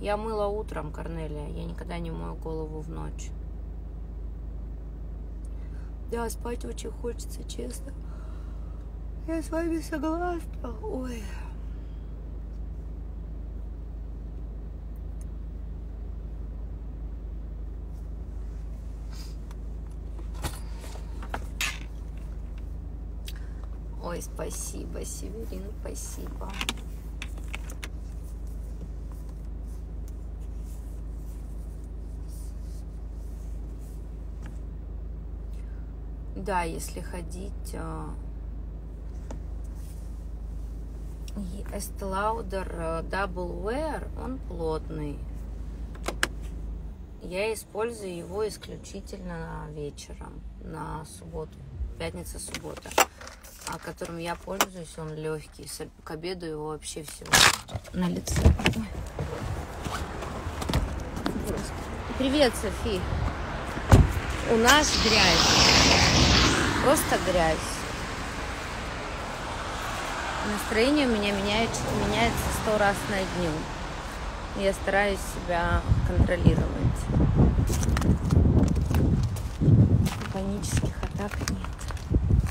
Я мыла утром, Корнелия. Я никогда не мою голову в ночь. Да, спать очень хочется, честно. Я с вами согласна. Ой. Ой, спасибо, Северин, спасибо. Да, если ходить, Estee Lauder Double Wear, он плотный. Я использую его исключительно вечером, на субботу, пятница-суббота, которым я пользуюсь, он легкий. К обеду его вообще все на лице. Привет, Софи. У нас грязь. Просто грязь. Настроение у меня меняется 100 раз на дню. Я стараюсь себя контролировать. Панических атак нет.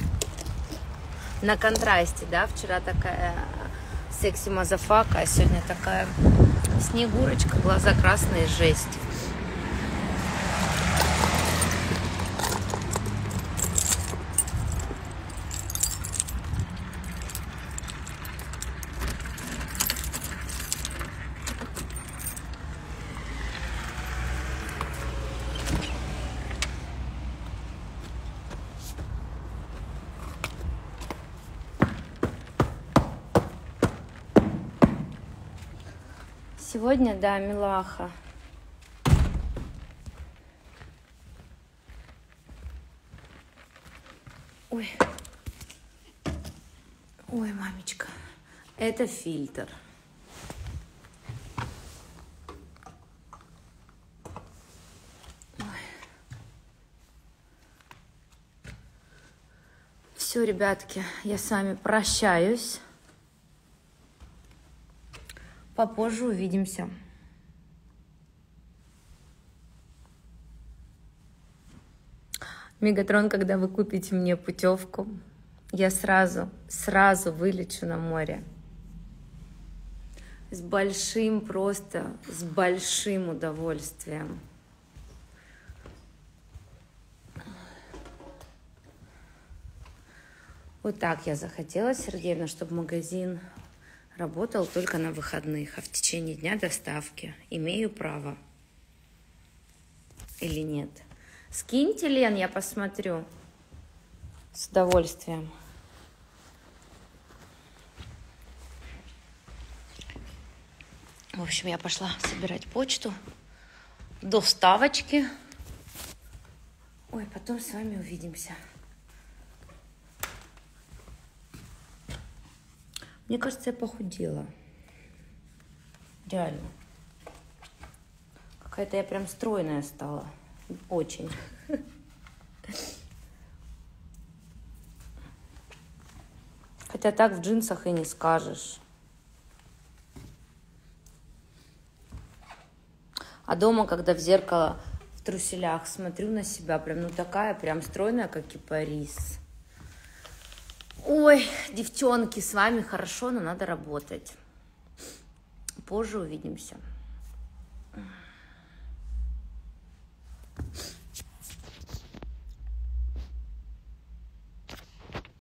На контрасте, да? Вчера такая секси-мазафака, а сегодня такая снегурочка, глаза красные, жесть. Сегодня, да, милаха. Ой. Ой, мамечка. Это фильтр. Все, ребятки, я с вами прощаюсь. Попозже увидимся. Мегатрон, когда вы купите мне путевку, я сразу вылечу на море. С большим удовольствием. Вот так я захотела, Сергеевна, чтобы магазин работал только на выходных, а в течение дня доставки. Имею право или нет? Скиньте, Лен, я посмотрю. С удовольствием. В общем, я пошла собирать почту. Доставочки. Ой, потом с вами увидимся. Мне кажется, я похудела. Реально. Какая-то я прям стройная стала. Очень. Хотя так в джинсах и не скажешь. А дома, когда в зеркало в труселях смотрю на себя, прям такая, прям стройная, как кипарис. Ой, девчонки, с вами хорошо, но надо работать. Позже увидимся.